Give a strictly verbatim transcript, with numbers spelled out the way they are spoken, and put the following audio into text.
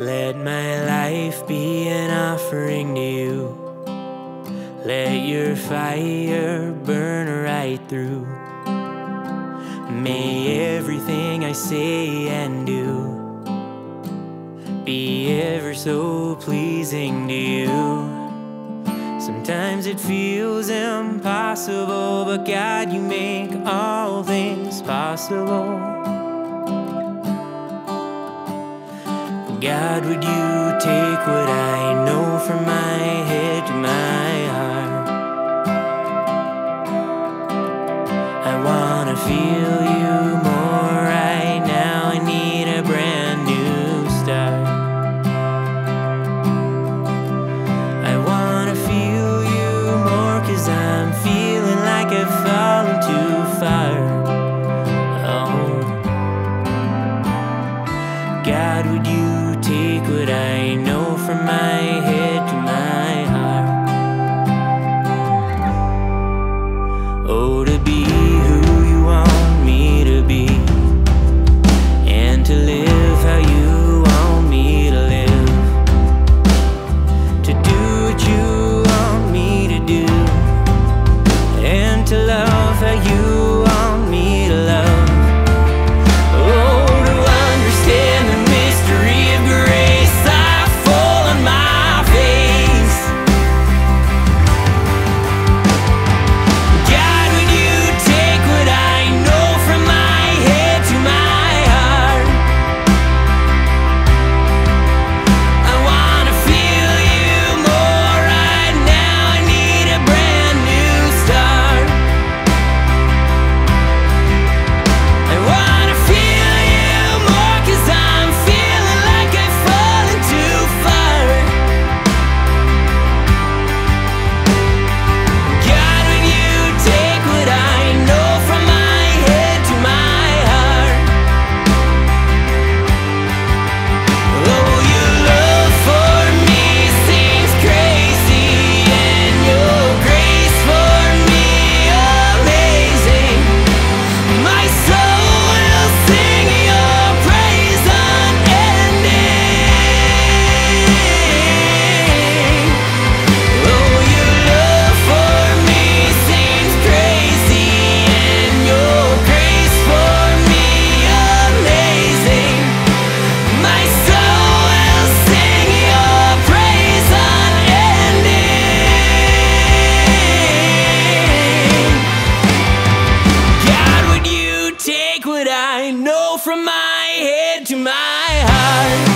Let my life be an offering to you. Let your fire burn right through. May everything I say and do be ever so pleasing to you. Sometimes it feels impossible, but God, you make all things possible. God, would you take what I know from my head to my heart? I wanna feel you more right now. I need a brand new start. I wanna feel you more, 'cause I'm feeling like I've fallen too far. Oh, God, would you take what I know from my head to my heart? Oh, to be who you want me to be, and to live how you want me to live, to do what you want me to do, and to love how you want me to love. From my head to my heart.